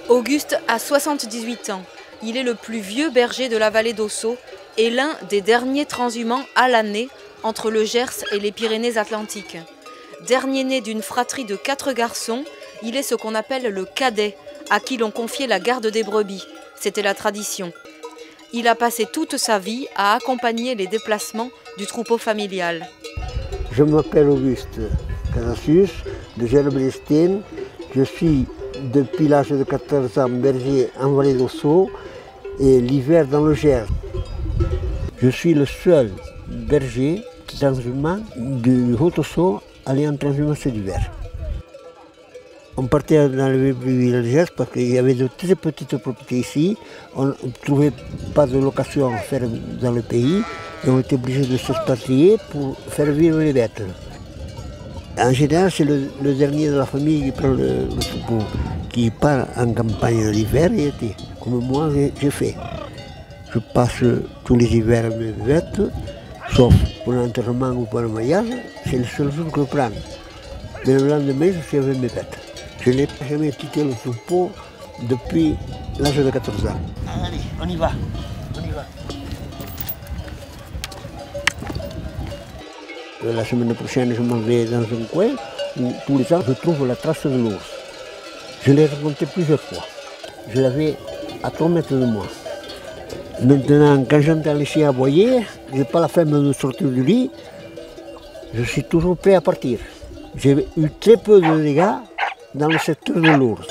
Auguste a 78 ans. Il est le plus vieux berger de la vallée d'Ossau et l'un des derniers transhumants à l'année entre le Gers et les Pyrénées-Atlantiques. Dernier né d'une fratrie de 4 garçons, il est ce qu'on appelle le cadet, à qui l'on confiait la garde des brebis. C'était la tradition. Il a passé toute sa vie à accompagner les déplacements du troupeau familial. Je m'appelle Auguste Canasius de Gerblestein. Je suis depuis l'âge de 14 ans berger en vallée d'Ossau et l'hiver dans le Gers. Je suis le seul berger transhumant du Haut-Ossau aller en transhumance d'hiver. On partait dans le Gers parce qu'il y avait de très petites propriétés ici. On ne trouvait pas de location à faire dans le pays et on était obligé de s'expatrier pour faire vivre les bêtes. En général, c'est le dernier de la famille qui prend le troupeau, qui part en campagne l'hiver et l'été, comme moi j'ai fait. Je passe tous les hivers mes bêtes, sauf pour l'enterrement ou pour le mariage, c'est le seul jour que je prends. Mais le lendemain, je suis avec mes bêtes. Je n'ai jamais quitté le troupeau depuis l'âge de 14 ans. Allez, on y va. La semaine prochaine, je m'en vais dans un coin où tous les ans, je trouve la trace de l'ours. Je l'ai rencontré plusieurs fois. Je l'avais à 3 mètres de moi. Maintenant, quand j'entends les chiens aboyer, je n'ai pas la flemme de sortir du lit, je suis toujours prêt à partir. J'ai eu très peu de dégâts dans le secteur de l'ours.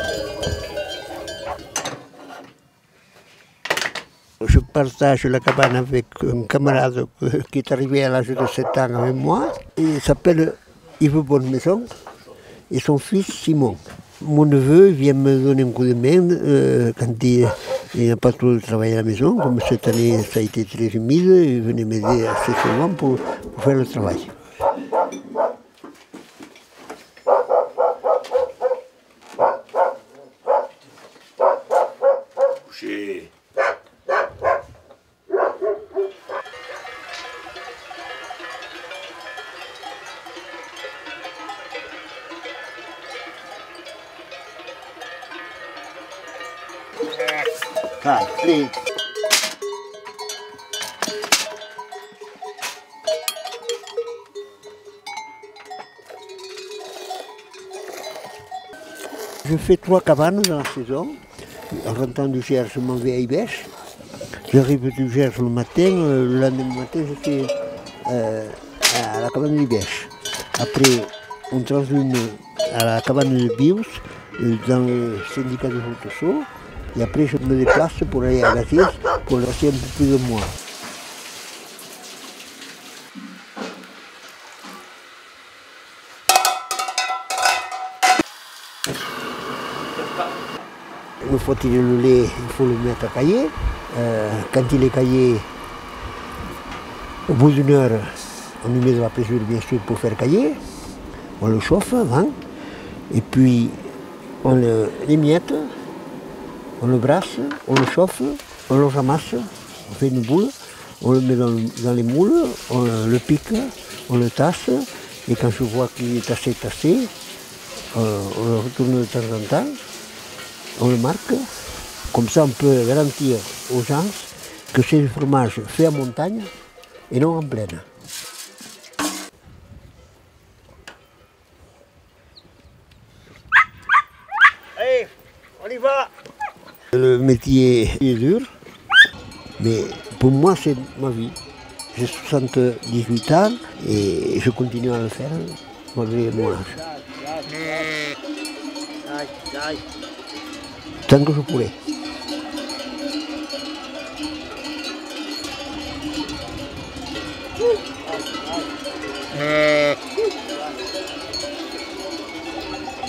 Je partage la cabane avec un camarade qui est arrivé à l'âge de 7 ans avec moi. Il s'appelle Yves Bonnemaison et son fils Simon. Mon neveu vient me donner un coup de main quand il n'a pas trop de travail à la maison. Comme cette année ça a été très humide, il venait m'aider assez souvent pour faire le travail. Coucher. Allez. Je fais 3 cabanes dans la saison. En rentrant du Gers, je m'en vais à Ibèche. J'arrive du Gers le matin, le lendemain matin, je suis à la cabane d'Ibèche. Après, on transhume à la cabane de Bius, dans le syndicat de Haut-Ossau. Et après, je me déplace pour aller à Gazis pour rester un peu plus de mois. Une fois qu'il est le lait, il faut le mettre à cailler. Quand il est caillé, au bout d'une heure, on lui met de la présure bien sûr pour faire cailler. On le chauffe avant. Et puis on l'émiette. On le brasse, on le chauffe, on le ramasse, on fait une boule, on le met dans les moules, on le pique, on le tasse, et quand je vois qu'il est tassé, on le retourne de temps en temps, on le marque. Comme ça, on peut garantir aux gens que c'est du fromage fait en montagne et non en plaine. Allez, on y va! Le métier est dur, mais pour moi c'est ma vie. J'ai 78 ans et je continue à le faire malgré mon âge. Tant que je pourrai.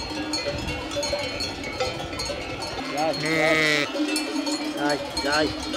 Aïe, aïe.